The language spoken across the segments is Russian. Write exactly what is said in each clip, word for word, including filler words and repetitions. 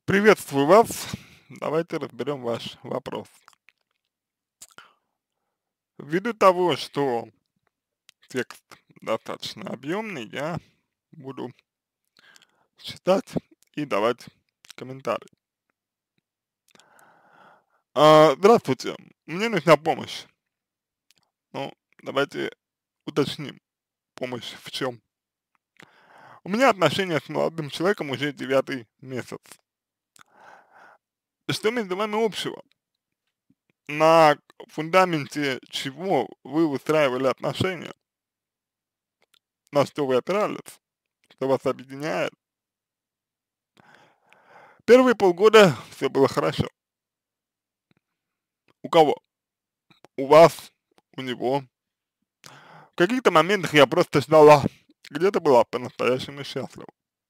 Приветствую вас. Давайте разберем ваш вопрос. Ввиду того, что текст достаточно объемный, я буду читать и давать комментарии. А, здравствуйте, мне нужна помощь. Ну, давайте уточним, помощь в чем. У меня отношения с молодым человеком уже девятый месяц. Что между вами общего? На фундаменте чего вы выстраивали отношения? На что вы опирались? Что вас объединяет? Первые полгода все было хорошо. У кого? У вас, у него. В каких-то моментах я просто ждала, где-то была по-настоящему счастлива.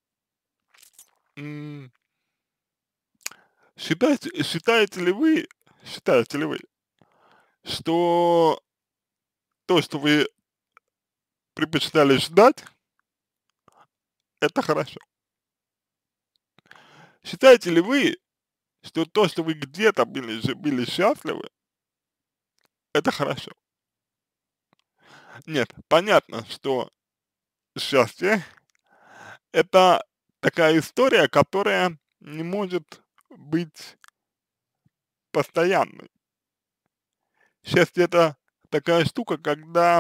М, Считаете, считаете ли вы, считаете ли вы, что то, что вы предпочитали ждать, это хорошо? Считаете ли вы, что то, что вы где-то были, жи- были счастливы, это хорошо? Нет, понятно, что счастье это такая история, которая не может быть постоянной. Счастье это такая штука, когда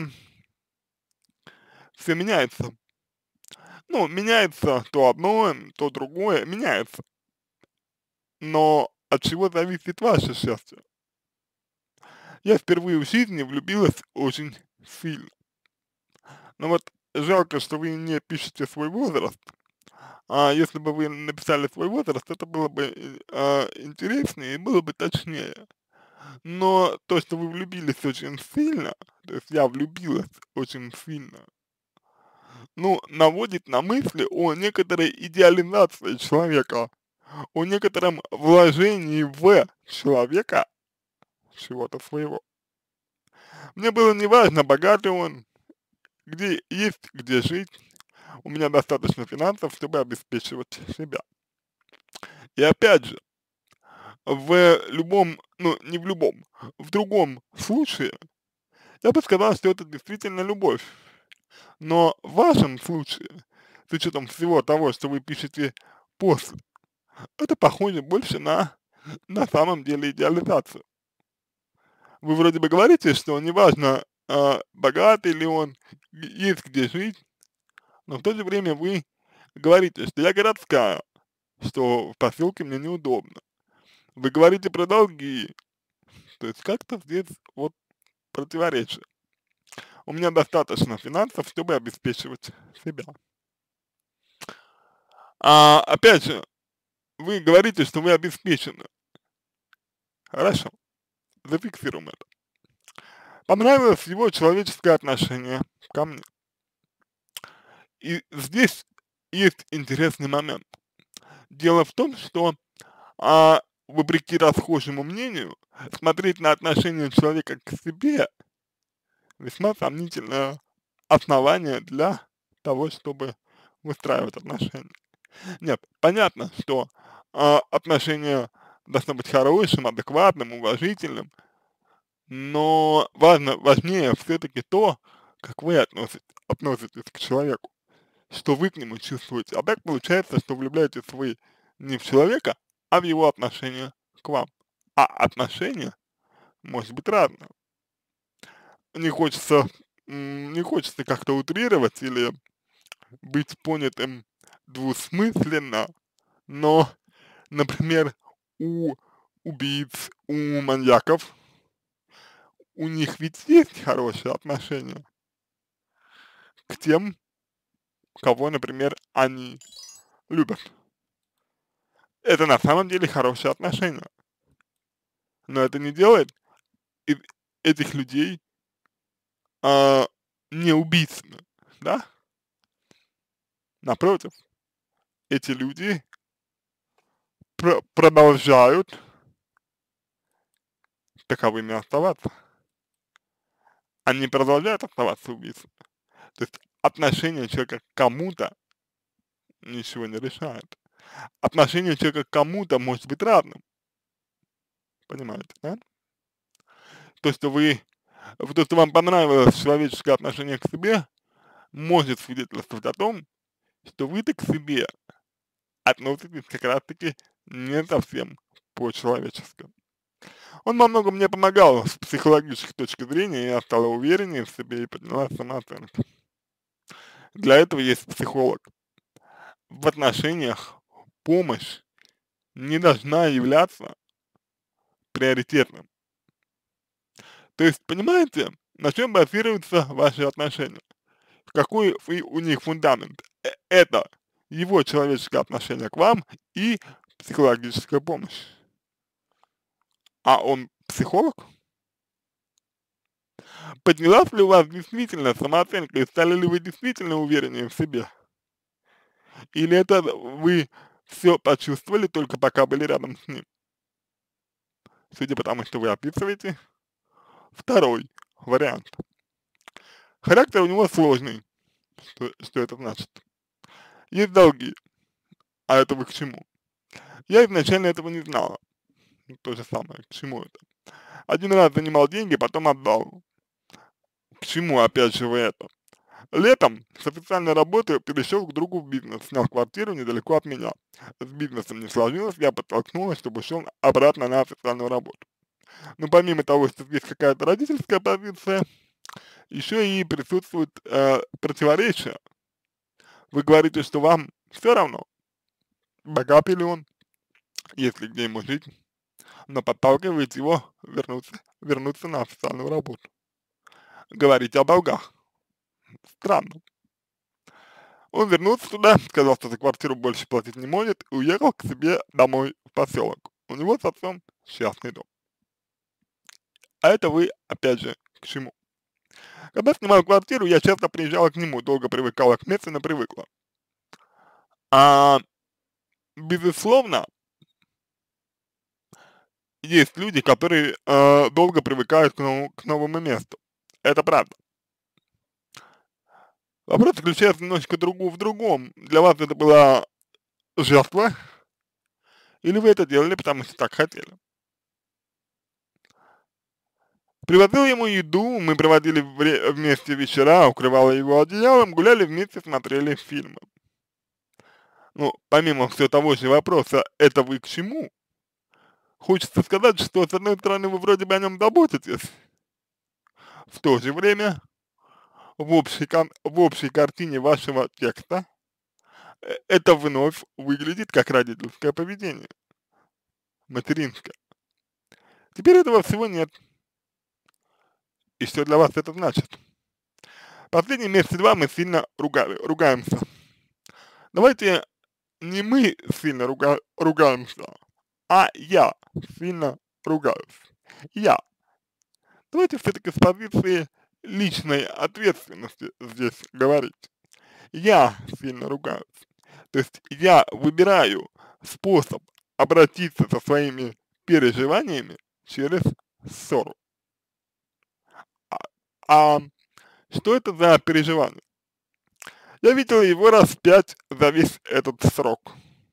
все меняется. Ну, меняется то одно, то другое, меняется. Но от чего зависит ваше счастье? Я впервые в жизни влюбилась очень сильно. Но вот жалко, что вы не пишете свой возраст. А если бы вы написали свой возраст, это было бы э, а, интереснее и было бы точнее. Но то, что вы влюбились очень сильно, то есть я влюбилась очень сильно, ну, наводит на мысли о некоторой идеализации человека, о некотором вложении в человека чего-то своего. Мне было неважно, богатый он, где есть, где жить, у меня достаточно финансов, чтобы обеспечивать себя. И опять же, в любом, ну, не в любом, в другом случае, я бы сказал, что это действительно любовь. Но в вашем случае, с учетом всего того, что вы пишете после, это похоже больше на, на самом деле, идеализацию. Вы вроде бы говорите, что неважно, а, богатый ли он, г- есть где жить, но в то же время вы говорите, что я городская, что в поселке мне неудобно. Вы говорите про долги, то есть как-то здесь вот противоречие. У меня достаточно финансов, чтобы обеспечивать себя. А опять же, вы говорите, что вы обеспечены. Хорошо, зафиксируем это. Понравилось его человеческое отношение ко мне. И здесь есть интересный момент. Дело в том, что, а, вопреки расхожему мнению, смотреть на отношение человека к себе весьма сомнительное основание для того, чтобы выстраивать отношения. Нет, понятно, что, а, отношения должно быть хорошим, адекватным, уважительным, но важно, важнее все-таки то, как вы относитесь, относитесь к человеку, что вы к нему чувствуете. А так получается, что влюбляетесь вы не в человека, а в его отношение к вам. А отношения может быть разные. Не хочется, м, не хочется как-то утрировать или быть понятым двусмысленно, но, например, у убийц, у маньяков, у них ведь есть хорошие отношения к тем, кого, например, они любят. Это на самом деле хорошие отношения, но это не делает и- этих людей а, не убийцами, да? Напротив, эти люди пр- продолжают таковыми оставаться. Они продолжают оставаться убийцами. То есть отношение человека к кому-то ничего не решает. отношение человека к кому-то может быть разным, понимаете, да? То, что вы, то, что вам понравилось человеческое отношение к себе, может свидетельствовать о том, что вы-то к себе относитесь как раз-таки не совсем по-человечески. Он во многом мне помогал с психологической точки зрения, и я стала увереннее в себе и подняла самооценку. Для этого есть психолог. В отношениях помощь не должна являться приоритетным. То есть, понимаете, на чем базируются ваши отношения? Какой вы- у них фундамент? Э- Это его человеческое отношение к вам и психологическая помощь. А он психолог? Поднялась ли у вас действительно самооценка и стали ли вы действительно увереннее в себе? Или это вы все почувствовали только пока были рядом с ним? Судя по тому, что вы описываете, второй вариант. Характер у него сложный. Что, что это значит? Есть долги. А это вы к чему? Я изначально этого не знала. То же самое, к чему это? Один раз занимал деньги, потом отдал. К чему опять же вы это? Летом с официальной работы перешел к другу в бизнес, снял квартиру недалеко от меня. С бизнесом не сложилось, я подтолкнулась, чтобы шел обратно на официальную работу. Но помимо того, что здесь какая-то родительская позиция, еще и присутствует э, противоречие. Вы говорите, что вам все равно, богат ли он, есть ли где ему жить, но подталкиваете его вернуться, вернуться на официальную работу. Говорите о долгах. Странно. Он вернулся туда, сказал, что за квартиру больше платить не может, и уехал к себе домой в поселок. У него с отцом частный дом. А это вы, опять же, к чему? Когда снимал квартиру, я часто приезжала к нему, долго привыкала к месту, но привыкла. А, безусловно, есть люди, которые э, долго привыкают к, новому, к новому месту. Это правда. Вопрос заключается немножечко другу в другом. Для вас это была жертва, или вы это делали, потому что так хотели? Привозил ему еду, мы проводили вре- вместе вечера, укрывала его одеялом, гуляли вместе, смотрели фильмы. Ну, помимо всего того же вопроса, это вы к чему? Хочется сказать, что с одной стороны вы вроде бы о нем заботитесь, в то же время в общей, кон- в общей картине вашего текста э, это вновь выглядит как родительское поведение, материнское. Теперь этого всего нет. И что для вас это значит? Последние месяца два мы сильно ругали, ругаемся. Давайте не мы сильно руга, ругаемся, а я сильно ругаюсь. Я. Давайте все-таки с позиции личной ответственности здесь говорить. Я сильно ругаюсь. То есть я выбираю способ обратиться со своими переживаниями через ссору. А, а что это за переживание? Я видел его раз пять за весь этот срок.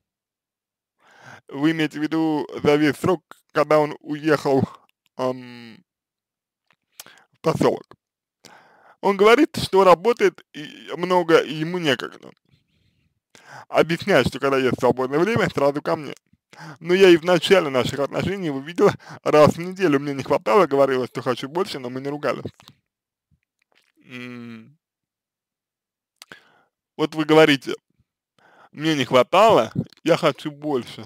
Вы имеете в виду за весь срок, когда он уехал ам, в поселок. Он говорит, что работает и много, и ему некогда. Объясняет, что когда есть свободное время, сразу ко мне. Но я и в начале наших отношений его видела раз в неделю. Мне не хватало, говорила, что хочу больше, но мы не ругались. М, Вот вы говорите, мне не хватало, я хочу больше.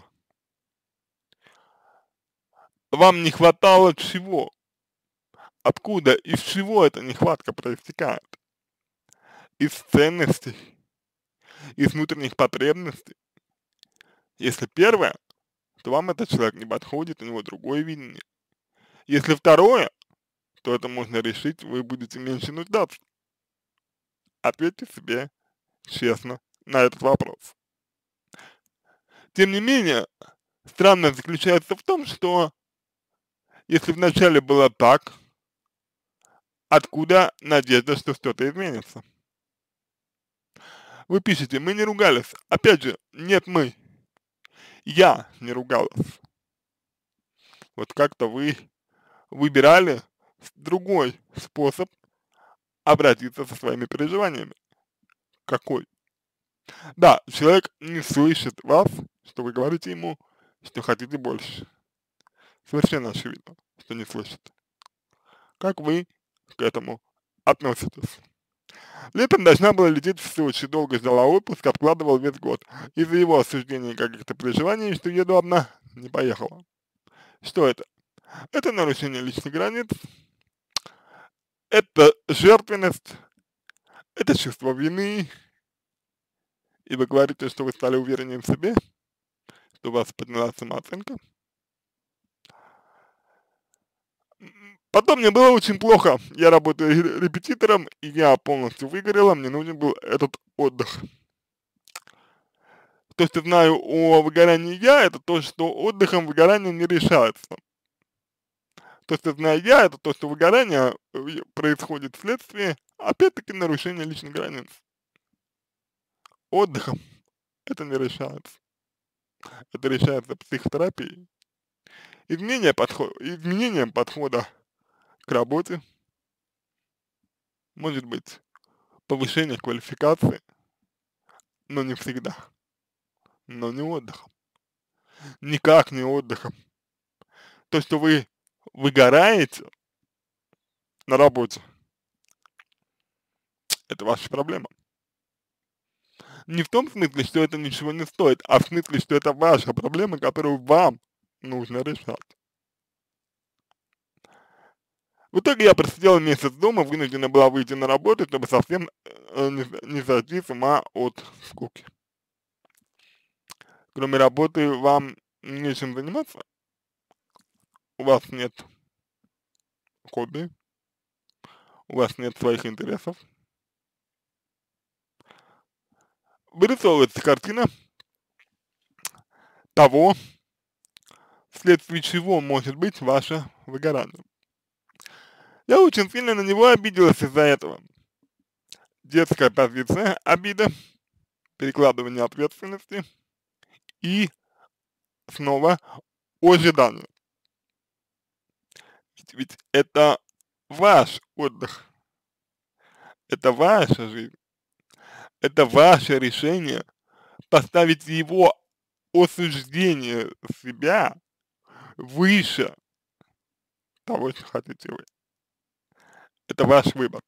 Вам не хватало чего? Откуда, из чего эта нехватка проистекает? Из ценностей, из внутренних потребностей. Если первое, то вам этот человек не подходит, у него другое видение. Если второе, то это можно решить, вы будете меньше нуждаться. Ответьте себе честно на этот вопрос. Тем не менее, странность заключается в том, что если вначале было так, откуда надежда, что что-то изменится? Вы пишете, мы не ругались. Опять же, нет мы. я не ругалась. Вот как-то вы выбирали другой способ обратиться со своими переживаниями. Какой? Да, человек не слышит вас, что вы говорите ему, что хотите больше. Совершенно очевидно, что не слышит. Как вы к этому относитесь? Летом должна была лететь в Сочи, долго ждала отпуск, откладывал весь год. Из-за его осуждения и каких-то переживаний, что еду одна, не поехала. Что это? Это нарушение личных границ, это жертвенность, это чувство вины, и вы говорите, что вы стали увереннее в себе, что у вас поднялась самооценка. Потом мне было очень плохо, я работаю репетитором, и я полностью выгорела, мне нужен был этот отдых. То, что знаю о выгорании я, это то, что отдыхом выгорание не решается. То, что знаю я, это то, что выгорание э, происходит вследствие, опять-таки, нарушения личных границ. Отдыхом это не решается. Это решается психотерапией. Изменение подхода, изменением подхода к работе, может быть, повышение квалификации, но не всегда, но не отдыхом. Никак не отдыхом. То, что вы выгораете на работе, это ваша проблема. Не в том смысле, что это ничего не стоит, а в смысле, что это ваша проблема, которую вам нужно решать. В итоге я просидела месяц дома, вынуждена была выйти на работу, чтобы совсем э, не, не сойти с ума от скуки. Кроме работы вам нечем заниматься, у вас нет хобби, у вас нет своих интересов. Вырисовывается картина того, вследствие чего может быть ваше выгорание. Я очень сильно на него обиделась из-за этого. Детская позиция, обида, перекладывание ответственности и снова ожидание. Ведь, ведь это ваш отдых, это ваша жизнь, это ваше решение поставить его осуждение себя выше того, что хотите вы. Это ваш выбор.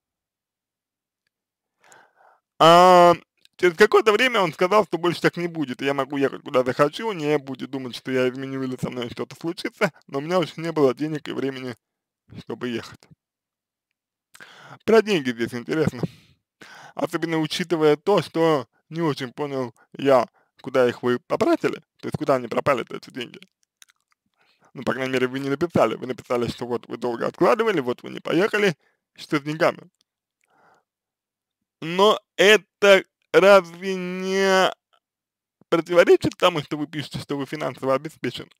А через какое-то время он сказал, что больше так не будет, и я могу ехать куда захочу, не будет думать, что я изменю или со мной что-то случится, но у меня уже не было денег и времени, чтобы ехать. Про деньги здесь интересно, особенно учитывая то, что не очень понял я, куда их вы потратили, то есть куда они пропали-то эти деньги. Ну, по крайней мере, вы не написали, вы написали, что вот вы долго откладывали, вот вы не поехали, что с деньгами. Но это разве не противоречит тому, что вы пишете, что вы финансово обеспечены?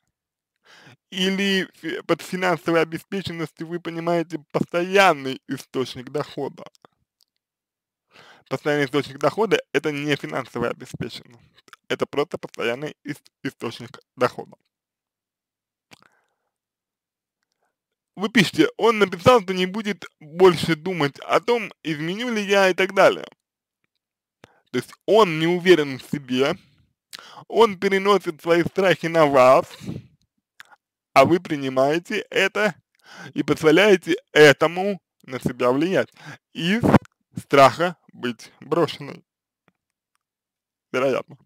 Или фи под финансовой обеспеченностью вы понимаете постоянный источник дохода? Постоянный источник дохода — это не финансовая обеспеченность, это просто постоянный ис источник дохода. Вы пишете, он написал, что не будет больше думать о том, изменю ли я и так далее. То есть он не уверен в себе, он переносит свои страхи на вас, а вы принимаете это и позволяете этому на себя влиять из страха быть брошенной, вероятно.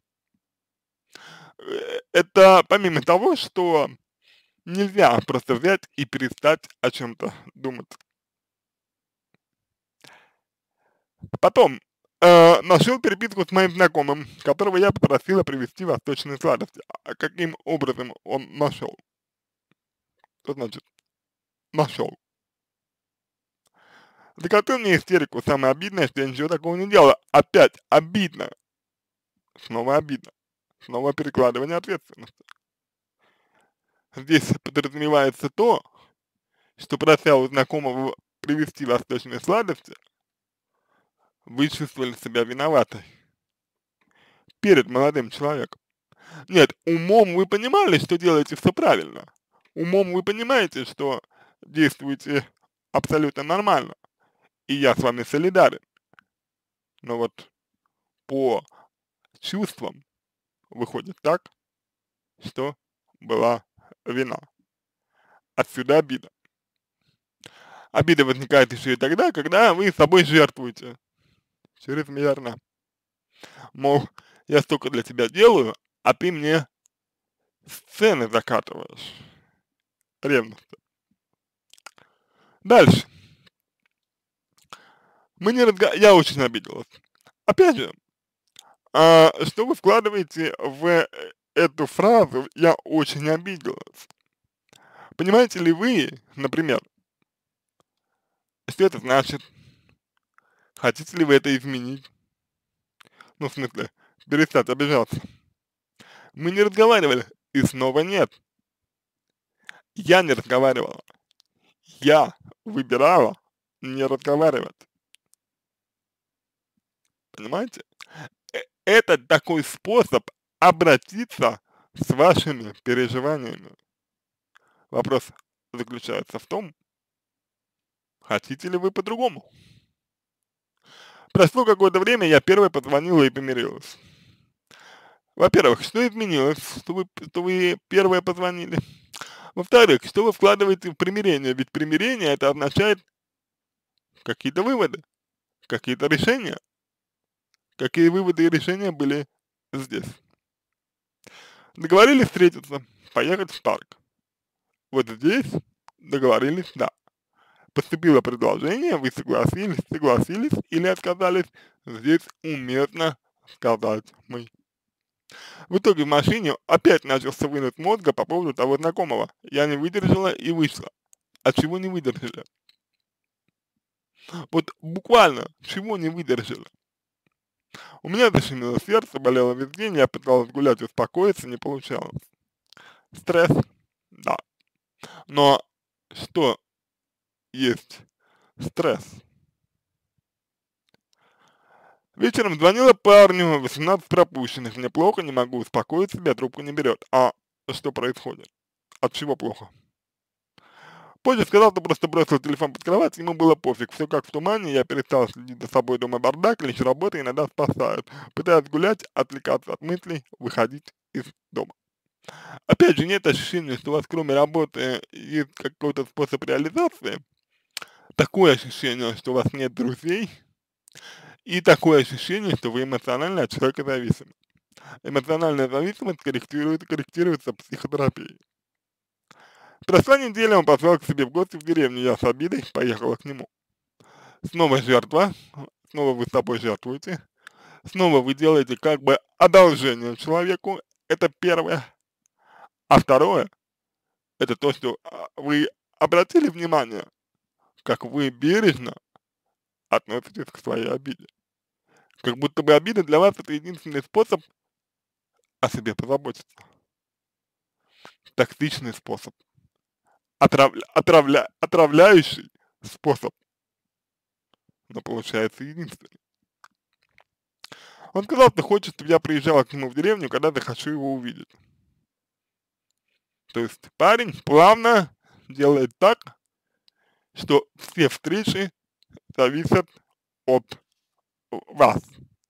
Э, Это помимо того, что нельзя просто взять и перестать о чем-то думать. Потом, э, нашел переписку с моим знакомым, которого я попросила привезти восточные сладости. А каким образом он нашел? Что значит нашел? Закатил мне истерику. Самое обидное, что я ничего такого не делала. Опять обидно. Снова обидно. Снова перекладывание ответственности. Здесь подразумевается то, что прося у знакомого привезти восточные сладости, вы чувствовали себя виноватой перед молодым человеком. Нет, умом вы понимали, что делаете все правильно. Умом вы понимаете, что действуете абсолютно нормально, и я с вами солидарен. Но вот по чувствам выходит так, что была вина. Отсюда обида. Обида возникает еще и тогда, когда вы собой жертвуете чрезмерно. Мол, я столько для тебя делаю, а ты мне сцены закатываешь. Ревность. Дальше. Мы не разга... Я очень обиделась. Опять же, а, что вы вкладываете в э, эту фразу «я очень обиделась»? Понимаете ли вы, например, что это значит? Хотите ли вы это изменить? Ну, в смысле, перестать обижаться. Мы не разговаривали, и снова нет. Я не разговаривала. Я выбирала не разговаривать. Понимаете? Э- Это такой способ обратиться с вашими переживаниями. Вопрос заключается в том, хотите ли вы по-другому. Прошло какое-то время, я первой позвонила и помирилась. Во-первых, что изменилось, что вы, что вы первые позвонили? Во-вторых, что вы вкладываете в примирение? Ведь примирение это означает какие-то выводы, какие-то решения. Какие выводы и решения были здесь? Договорились встретиться, поехать в парк. Вот здесь договорились, да. Поступило предложение, вы согласились, согласились или отказались. Здесь уместно сказать мы. В итоге в машине опять начался вынос мозга по поводу того знакомого. Я не выдержала и вышла. А чего не выдержали? Вот буквально, чего не выдержали? У меня защемило сердце, болело весь день, я пыталась гулять, успокоиться, не получалось. Стресс? Да. Но что есть стресс? Вечером звонила парню, восемнадцать пропущенных, мне плохо, не могу успокоить себя, трубку не берет. А что происходит? От чего плохо? Позже сказал, что просто бросил телефон под кровать, ему было пофиг, все как в тумане, я перестал следить за собой, дома бардак, лишь работа иногда спасает. Пытаюсь гулять, отвлекаться от мыслей, выходить из дома. Опять же, нет ощущения, что у вас кроме работы есть какой-то способ реализации, такое ощущение, что у вас нет друзей, и такое ощущение, что вы эмоционально от человека зависимы. Эмоциональная зависимость корректирует, корректируется психотерапией. Прошла неделя, он позвал к себе в гости в деревню, я с обидой поехала к нему. Снова жертва, снова вы с собой жертвуете, снова вы делаете как бы одолжение человеку, это первое. А второе, это то, что а, вы обратили внимание, как вы бережно относитесь к своей обиде. Как будто бы обида для вас это единственный способ о себе позаботиться. Токсичный способ. Отравля, отравля, отравляющий способ. Но получается единственный. Он сказал, что хочет, чтобы я приезжала к нему в деревню, когда захочу его увидеть. То есть парень плавно делает так, что все встречи зависят от вас.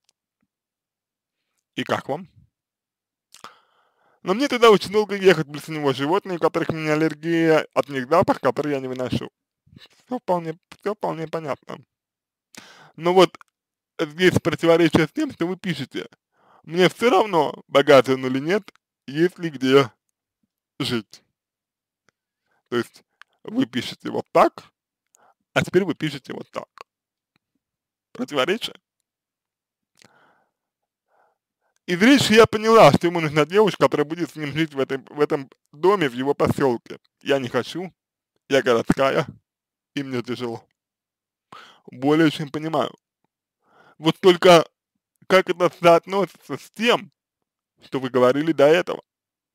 И как вам? Но мне туда очень долго ехать, плюс у него животные, у которых у меня аллергия, от них запах, который я не выношу. Все вполне, все вполне понятно. Но вот здесь противоречие с тем, что вы пишете. Мне все равно, богатый он или нет, есть ли где жить. То есть вы пишете вот так, а теперь вы пишете вот так. Противоречие? Из речи я поняла, что ему нужна девушка, которая будет с ним жить в, этой, в этом доме, в его поселке. Я не хочу, я городская, и мне тяжело. Более чем понимаю. Вот только как это соотносится с тем, что вы говорили до этого.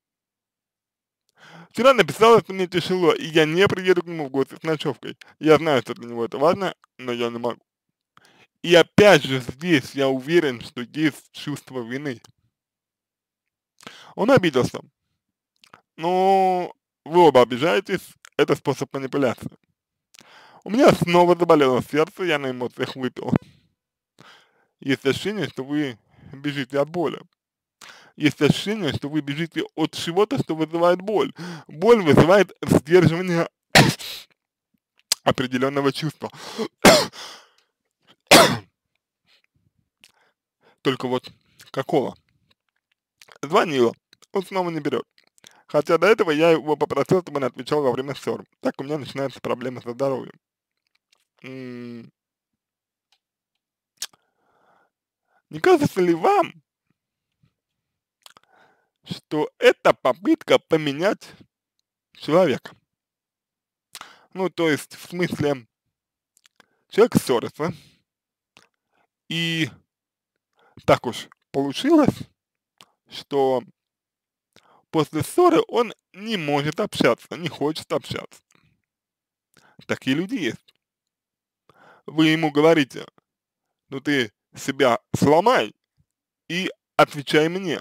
Вчера написала, что мне тяжело, и я не приеду к нему в гости с ночевкой. Я знаю, что для него это важно, но я не могу. И опять же здесь я уверен, что есть чувство вины. Он обиделся, но вы оба обижаетесь, это способ манипуляции. У меня снова заболело сердце, я на эмоциях выпил. Есть ощущение, что вы бежите от боли. Есть ощущение, что вы бежите от чего-то, что вызывает боль. Боль вызывает сдерживание определенного чувства. Только вот какого? Звонила, он снова не берет. Хотя до этого я его попросил, чтобы он отвечал во время ссор. Так у меня начинаются проблемы со здоровьем. М, Не кажется ли вам, что это попытка поменять человека? Ну, то есть, в смысле, человек ссорится, и так уж получилось, что после ссоры он не может общаться, не хочет общаться. Такие люди есть. Вы ему говорите, ну ты себя сломай и отвечай мне.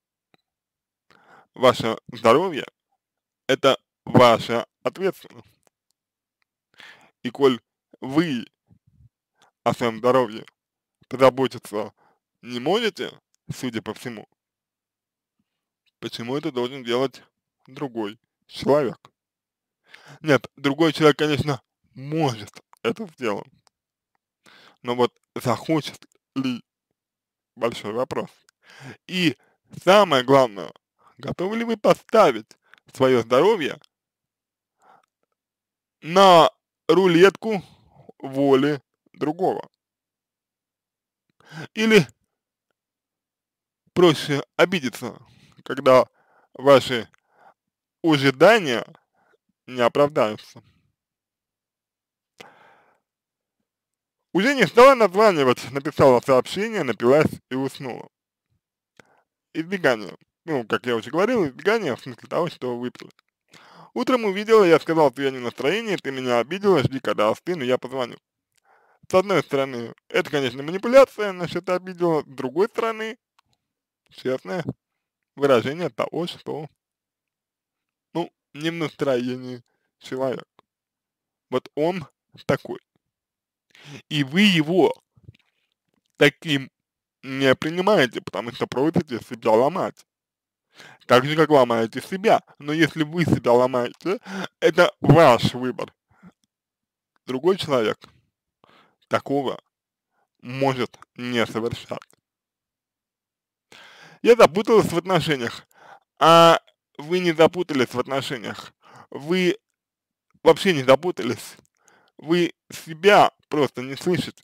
Ваше здоровье — это ваша ответственность. И коль вы о своем здоровье позаботиться не можете, судя по всему, почему это должен делать другой человек? Нет, другой человек, конечно, может это сделать, но вот захочет ли — большой вопрос. И самое главное, готовы ли вы поставить свое здоровье на рулетку воли другого? Или проще обидеться, когда ваши ожидания не оправдаются? Уже не стала названивать, написала сообщение, напилась и уснула. Избегание. Ну, как я уже говорил, избегание в смысле того, что выпила. Утром увидела, я сказал, что я не в настроении, ты меня обидела, жди, когда остыну, я позвоню. С одной стороны, это, конечно, манипуляция, насчет обидела. С другой стороны, честное выражение того, что, ну, не в настроении человек. Вот он такой. И вы его таким не принимаете, потому что просите себя ломать. Так же, как ломаете себя. Но если вы себя ломаете, это ваш выбор. Другой человек такого может не совершать. Я запуталась в отношениях, а вы не запутались в отношениях. Вы вообще не запутались. Вы себя просто не слышите.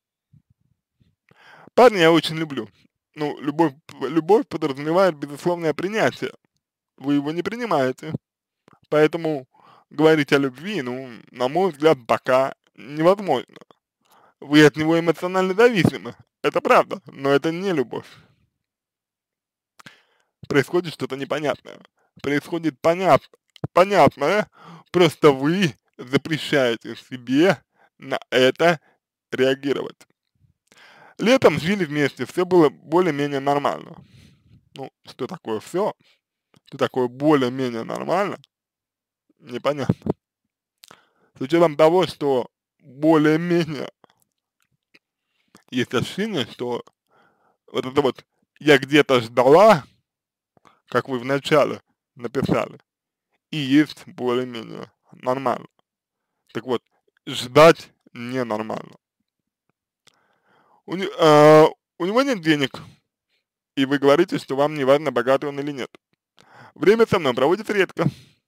Парня я очень люблю. Ну, любовь, любовь подразумевает безусловное принятие. Вы его не принимаете. Поэтому говорить о любви, ну, на мой взгляд, пока невозможно. Вы от него эмоционально зависимы. Это правда, но это не любовь. Происходит что-то непонятное. Происходит понят, понятное, просто вы запрещаете себе на это реагировать. Летом жили вместе, все было более-менее нормально. Ну, что такое все? Что такое более-менее нормально? Непонятно. С учетом того, что более-менее есть ощущение, что вот это вот я где-то ждала, как вы вначале написали, и есть более-менее нормально. Так вот, ждать ненормально. У, не- а, у него нет денег, и вы говорите, что вам не важно, богатый он или нет. Время со мной проводит редко,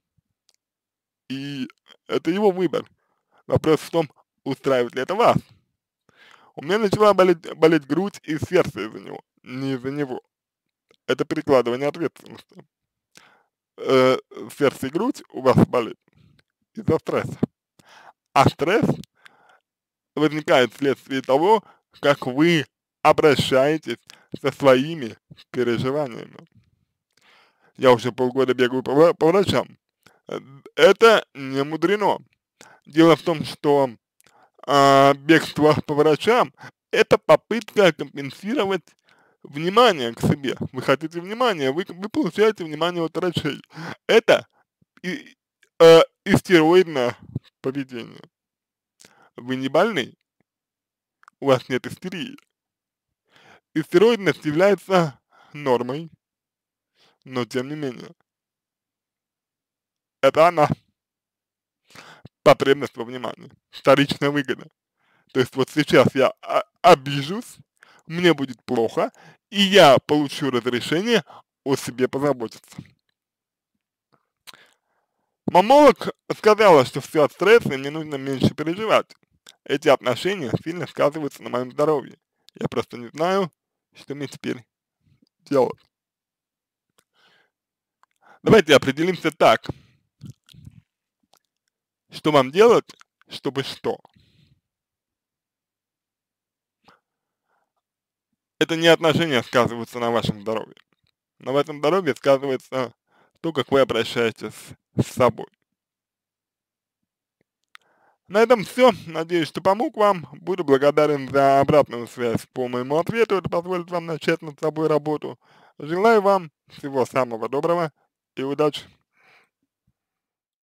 и это его выбор. Вопрос в том, устраивает ли это вас. У меня начала болеть, болеть грудь и сердце из-за него, не из-за него. Это перекладывание ответственности. Э, сердце и грудь у вас болит из-за стресса. А стресс возникает вследствие того, как вы обращаетесь со своими переживаниями. Я уже полгода бегаю по, вра- по врачам. Э, Это не мудрено. Дело в том, что а, бегство по врачам — это попытка компенсировать внимание к себе. Вы хотите внимания, вы, вы получаете внимание от врачей. Это и, э, истероидное поведение. Вы не больны, у вас нет истерии. Истероидность является нормой, но тем не менее, это она, потребность во внимании, вторичная выгода. То есть вот сейчас я а, обижусь, мне будет плохо, и я получу разрешение о себе позаботиться. Мамолог сказала, что все от стресса, и мне нужно меньше переживать. Эти отношения сильно сказываются на моем здоровье. Я просто не знаю, что мне теперь делать. Давайте определимся так. Что вам делать, чтобы что? Это не отношения сказываются на вашем здоровье. На вашем здоровье сказывается то, как вы обращаетесь с собой. На этом все. Надеюсь, что помог вам. Буду благодарен за обратную связь по моему ответу. Это позволит вам начать над собой работу. Желаю вам всего самого доброго и удачи.